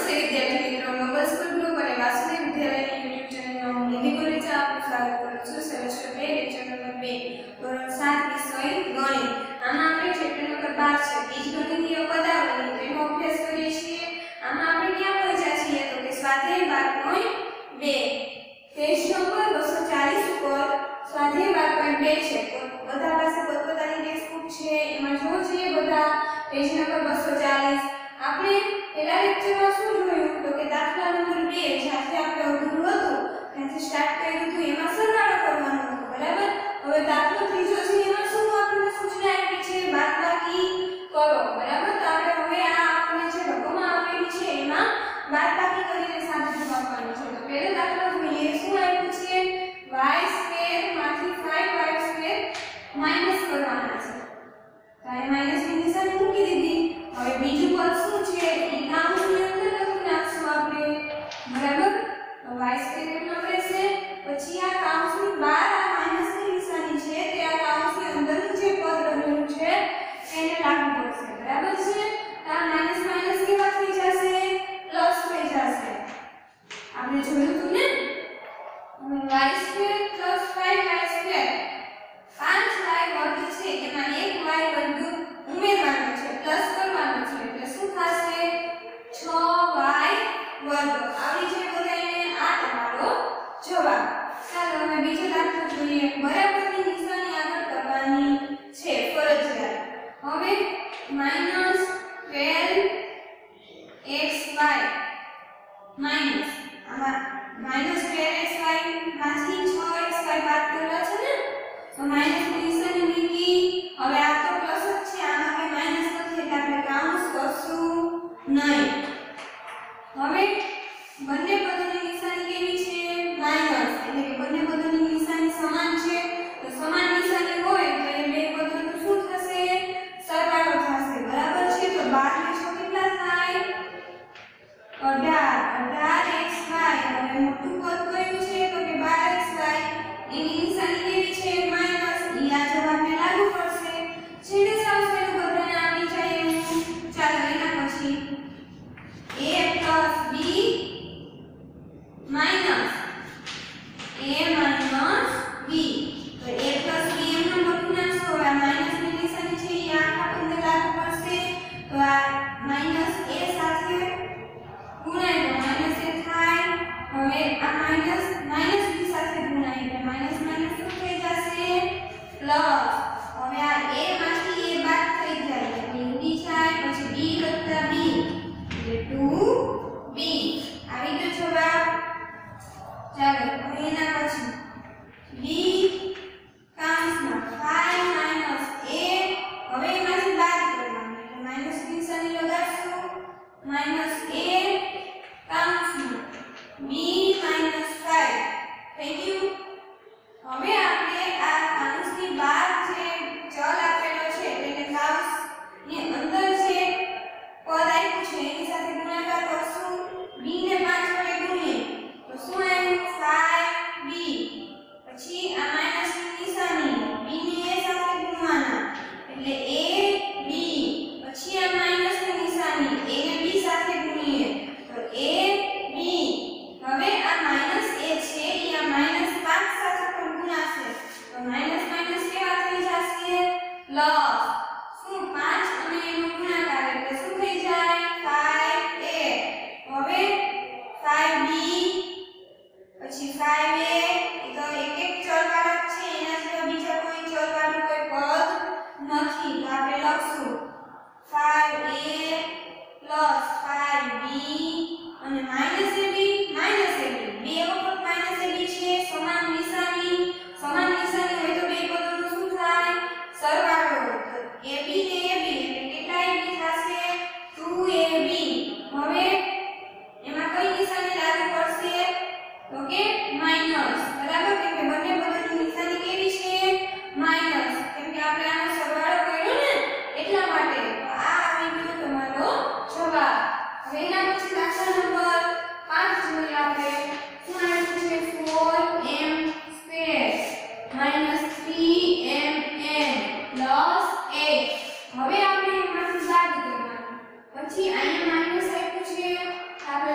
विद्यार्थी मित्रों, mobile school group और वासुदेव विद्यालय यूट्यूब चैनल में हिंदी कॉलेज आपका स्वागत करूं છું। સેમેસ્ટર 2 લેક્ચર નંબર 2 ધોરણ 7 વિષય ગણિત। આમાં આપણે ચેપ્ટર નંબર 12 છે બીજગણિતીય પદાવલી તેનો અભ્યાસ કરીએ છીએ। આમાં આપણે ક્યાં પહોંચ્યા છીએ તો કે સ્વાધ્યાય 12.2 પેજ નંબર 240 ઉપર સ્વાધ્યાય 12.2 છે। બધા પાસે પોતપોતાની ટેક્સ્ટ બુક છે, એમાં જોવો જોઈએ બધા પેજ નંબર 240। આપણે પહેલા લેક્ચરમાં શું જોયું તો કે દાખલા નંબર 2 જ્યાંથી આપણે અધૂરું હતું ત્યાંથી સ્ટાર્ટ કર્યું હતું એમાં સરવાળો કરવાનો હતો, બરાબર। હવે દાખલો ત્રીજો છે એમાં શું આપણને સૂચના આપી છે બાદબાકી કરો, બરાબર। તો આપણે હવે આ આપણને જે રકમ આપેલી છે એમાં બાદબાકી કરીને સાદું જવાબ આપવાનો છે। તો પહેલો દાખલો જોઈએ, શું આપ્યું છે y² માંથી 5y² માઈનસ કરવાના છે। તો આ માઈનસ ની નિશાની મૂકી દીધી। હવે બીજું પદ શું છે એ કાઉન્સની અંદર લખી નાખશું આપણે, બરાબર। તો y² કેટલો રહેશે, પછી આ કાઉન્સની બહાર આ માઈનસની નિશાની છે તે આ કાઉન્સની અંદરનું જે પદ રહેલું છે એને લાગુ પડશે, બરાબર છે। તો આ માઈનસ માઈનસ કેવા થઈ જશે, પ્લસ થઈ જશે। આપણે જોયું હતું ને y² + 5y² 5y વર્ગ છે એમાં એક y વર્ગ ઉમેરવાનો છે, પ્લસ કરવાનો છે, એટલે શું થશે 6y વર્ગ। આવડી છે બધાને? આ તમારો જવાબ। ચાલો હવે બીજો દાખલો જોઈએ। બરાબરની નિશાની આગળ કરવાની છે ફરજિયાત। હવે -12xy માઈનસ આમાં -12xy માંથી 6xy બાદ કરવા છે ને, તો માઈનસ ની નિશાની મૂકી। હવે આ તો પ્લસ જ છે, આમાં કે માઈનસ નથી એટલે આપણે કાઉન્સ કરશું નહીં। હવે બંને પદોની નિશાની કેવી છે માઈનસ, એટલે કે બંને પદોની નિશાની સમાન છે। તો સમાન નિશાની હોય તો એ બે પદોનું શું થશે, સરવાળો થશે, બરાબર છે। તો 12 ને 6 કેટલા થાય 18xy। હવે મોટું પદ કયું છે તો કે 12xy, એની નિશાની કેવી છે માઈનસ, ઈ આ જવાબને લાગુ પડશે। છેલ્લે સાવ સહેલું બધાને આવડી જાય એવું। ચાલો એના પછી a + b minus a minus b, તો a + b એમનો લખી નાખશો। હવે આ માઈનસ ની નિશાની છે એ આખા પદને લાગુ પડશે, તો આ માઈનસ a સાથે ગુણાય તો માઈનસ a થાય। હવે આ માઈનસ માઈનસ b સાથે ગુણાય એટલે માઈનસ માઈનસ શું થઈ જશે પ્લસ। હવે આ a માંથી a બાદ થઈ જાય એટલે ઉડી જાય, પછી b + b એટલે 2b। આવી ગયો જવાબ। ચાલો હવે એના પછી b કાઉન્સમાં 5 - a, હવે એમાંથી બાદ કરવાનું એટલે માઈનસ ની નિશાની લગાડશું, -a કાઉન્સમાં b - 5 થઈ ગયું। હવે આપણે આ કાઉન્સની બહાર જે ચલ આપેલો છે એટલે કાઉન્સની અંદર જે પદ આપ્યું છે એની સાથે ગુણાકાર કરશું। b ને 5 વડે ગુણીએ તો શું આવ્યું 5b, પછી આ માઈનસ ની નિશાની b ને a સાથે ગુણવાના એટલે ab, પછી આ માઈનસ ની નિશાની a ને b સાથે ગુણીએ તો ab। હવે આ માઈનસ a છે એ આ -5 સાથે પણ ગુણાશે તો માઈનસ માઈનસ કેવા થઈ જશે પ્લસ। શું 5 અને એનો ગુણાકાર એટલે શું થઈ જાય 5a। હવે 5b પછી 5a એ તો એક એક ચલ વાળા છે, એના સિવાય બીજા કોઈ ચલ વાળું કોઈ પદ નથી, તો આપણે લખશું 5a + 5b અને -ab બે વખત -ab છે, સમાન નિશાની હોય તો બે પદોનું શું થાય સરવાળો। તો ab ને ab એટલે કેટલા ab થશે 2ab। હવે એમાં કઈ નિશાની લાગુ પડશે તો કે માઈનસ, બરાબર, કેમ કે બંને પદોની નિશાની કેવી છે માઈનસ, કેમ કે આપણે આનો સરવાળો કર્યો ને એટલા માટે। તો આ આવી ગયો તમારો જવાબ। હવે એના પછી દાખલા નંબર 5 જોઈએ આપણે। શું આવ્યું છે 4m² - 3mn + 8। હવે આપણે એમાંથી બાદ કરવાનું, પછી અહીંયા માઈનસ આપ્યું છે આપણે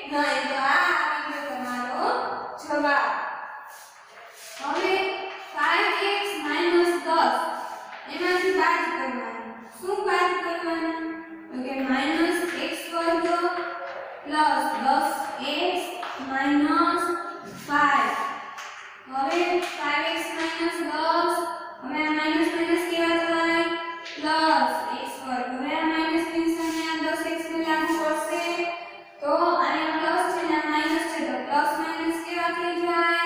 નહીં. તો આ આવી ગયો તમારો જવાબ. હવે 5x - 10 એમાંથી બાદ કરવાનું. શું બાદ કરવાનું? તો કે -x² + 10x - 5. હવે 5x - 10 હવે આ માઈનસ માઈનસ કેવા થાય? Plus x². હવે આ માઈનસ નિશાને આ 10x ને લાગુ પડશે તો આને પ્લસ છે ને આ માઈનસ છે તો પ્લસ માઈનસ કેવા થઈ જાય?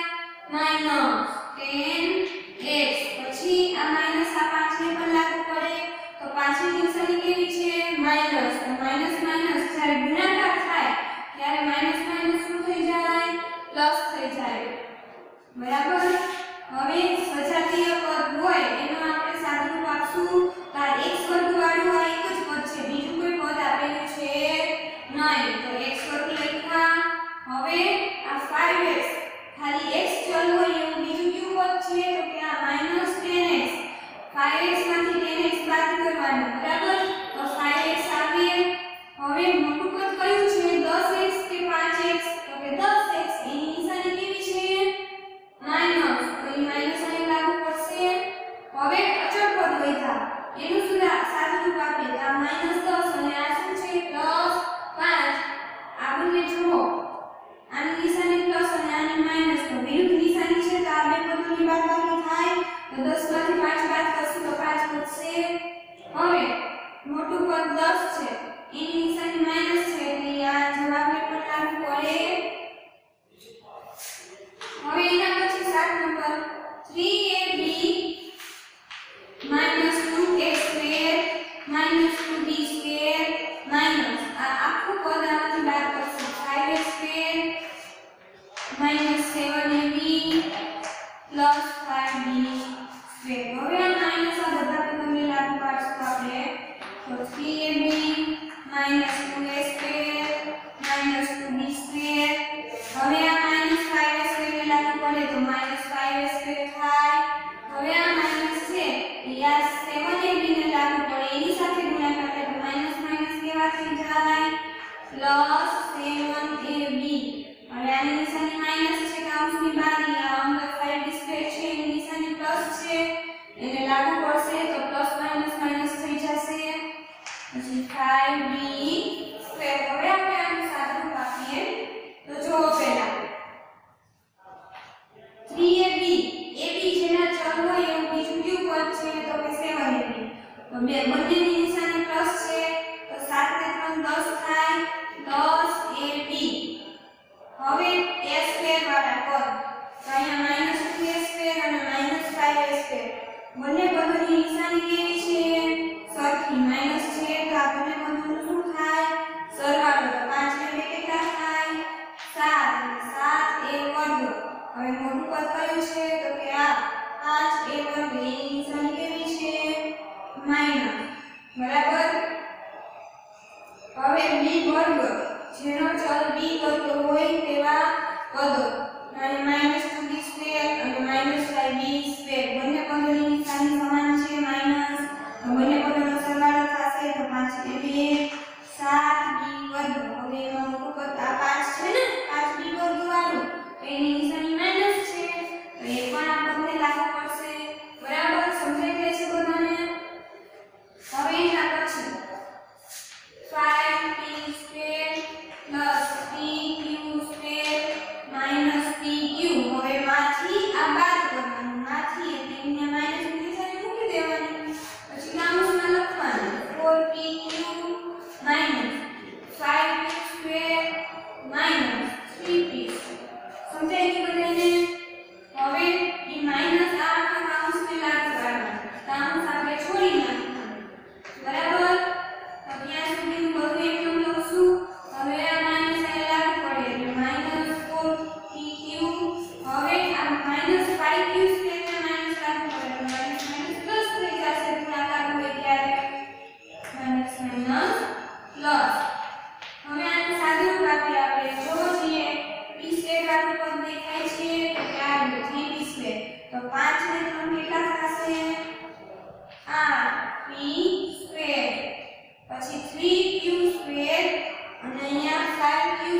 -10x. પછી આ માઈનસ આ 5 ને પણ લાગુ પડે તો પાછળની નિશાની કેવી છે? માઈનસ. તો માઈનસ માઈનસ જ્યારે ગુણાકાર થાય ત્યારે માઈનસ માઈનસ શું થઈ જાય? પ્લસ થઈ જાય. બરાબર. હવે સજાતીય પદ હોય એનો આપણે સાદુરૂપ આપશું. તો આ x² વાળું આ એક જ પદ છે, બીજું કોઈ પદ આપેલું છે નહીં. તો x² લખ્યા. હવે આ 5x ખાલી x ચલ હોય એવું બીજું કયું પદ છે? તો કે આ -10x. 5x માંથી 10x બાદ કરવાનું. બરાબર. તો 5x આવે. હવે મોટું પદ કયું છે? 10x કે 5x? તો કે 10x. એની નિશાની કેવી છે? માઈનસ. તો એ માઈનસ અહીં લાગુ પડશે. હવે અચળ પદ વધ્યા એનું શું સાદુરૂપ આપીએ? તો આ -10 અને આ શું છે? +5. આ બંને જુઓ, આની નિશાની પ્લસ અને આની માઈનસ, તો વિરુદ્ધ નિશાની છે તો આ બે પદોની બાદબાકી થાય. તો 10 માંથી 5 બાદ કરશું તો 5 વધશે. હવે મોટું પદ 10 છે એની નિશાની માઈનસ છે એટલે આ જવાબને પણ લાગુ પડે. હવે એના પછી 7 નંબર 3ab - 2x² - 2b² આ આખું પદ આમાંથી બાદ કરશું. 5x² - 7ab + 5b². હવે આ માઈનસ આ બધા પદોને લાગુ પાડશું આપણે. તો 3ab - 2x² - 2b². હવે આ -5x² ને લાગુ પડે તો -5x² થાય. હવે આ માઈનસ છે એ આ 7ab ને લાગુ પડે એની સાથે ગુણાકાર કરે તો માઈનસ માઈનસ કેવા થઈ જાય? +7ab. હવે આની નિશાની માઈનસ છે કૌંસની બારી, આ અંદર 5b² છે એની નિશાની પ્લસ છે એને લાગુ પડશે તો પ્લસ માઈનસ માઈનસ થઈ જશે. પછી 5b². હવે આપણે આનું સાદુરૂપ આપીએ તો જો પહેલા 3ab ab જેના ચલ હોય એવું બીજું કયું પદ છે? તો કે 7ab. તો બંનેની નિશાની પ્લસ છે તો 7 ને 3 10 થાય +ab. હવે a² વાળા પદ તો અહીંયા -2a² અને -5a². બંને પદોની નિશાની કેવી છે? સરખી. માઈનસ છે તો આ બંને પદોનું શું થાય? સરવાળો. તો 5 ને 2 કેટલા થાય? 7 અને 7a². હવે મોટું પદ કયું છે? તો કે આ 5a². એની નિશાની કેવી છે? માઈનસ. બરાબર. હવે b² જેનો ચલ b² હોય તેવા પદો અને -2b² અને -5b². બંને પદોની નિશાની સમાન છે માઈનસ. તો બંને પદોનો સરવાળો થશે તો 5a² 7b². હવે એમાં મોટું પદ આ 5 છે ને 5b² વાળું તો એની નિશાની માઈનસ છે તો એ પણ આ પદને લાગુ પડશે. બરાબર. સમજાઈ ગઈ છે બધાને? હવે એના પછી 5p² + 3q² -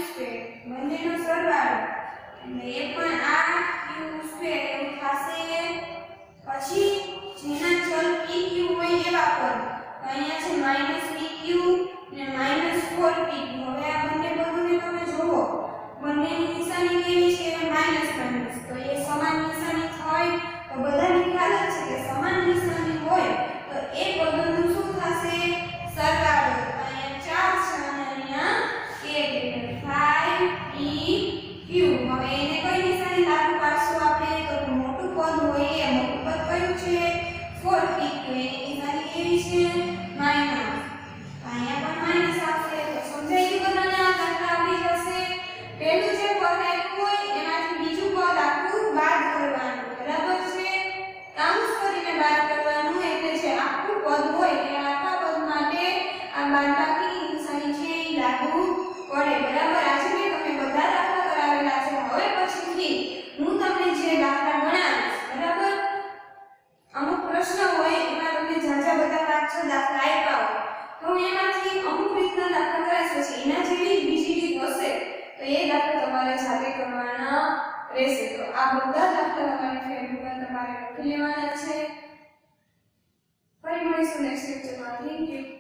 સ્ક્વેર બંનેનો સરવાળો એટલે એ પણ આ ક્યુ સ્ક્વેર એવું થશે. પછી જેના ચલ pq હોય એવા પદ તો અહીંયા છે -pq ને -4pq. હવે આ બંને પદોને તમે જુઓ બંનેની નિશાની કેવી છે માઈનસ. તો એ સમાન નિશાની હોય તો બધાને ખ્યાલ જ છે કે સમાન નિશાની હોય તો એ પદોનું શું થશે સરવાળો. અહીંયા 4 છે અને અહીંયા 1 એટલે 5pq. હવે એને કઈ નિશાની લાગુ પાડશું આપણે તો મોટું પદ હોય એ મોટું પદ કયું છે 4pq. એની નિશાની કેવી છે માઈનસ. અહીંયા પણ માઈનસ આવશે. તો સમજાઈ ગયું બધાને આ દાખલા આવડી જશે. પહેલું જે પદ આપ્યું હોય એમાંથી બીજું પદ આખું બાદ કરવાનું. બરાબર છે કાઉન્સ કરીને બાદ કરવાનું. એટલે જે આખું પદ હોય એ આખા પદ માટે આ બાદબાકીની નિશાની છે એ લાગુ પડે. બરાબર આજે મેં તમને બધા દાખલા કરાવેલા છે. હવે પછીથી હું તમને જે દાખલા ગણાવીશ બરાબર અમુક પ્રશ્ન હોય એમાં તમને ઝાઝા બધા 5-6 દાખલા આપ્યા હોય તો હું એમાંથી અમુક રીતના દાખલા કરાવીશ. પછી એના જેવી બીજી રીત હશે તો એ દાખલા તમારે જાતે કરવાના રહેશે. તો આ બધા દાખલા તમારી ફેરવી પર તમારે લખી લેવાના છે. ફરી મળીશું નેક્સ્ટ લેક્ચરમાં. Thank you.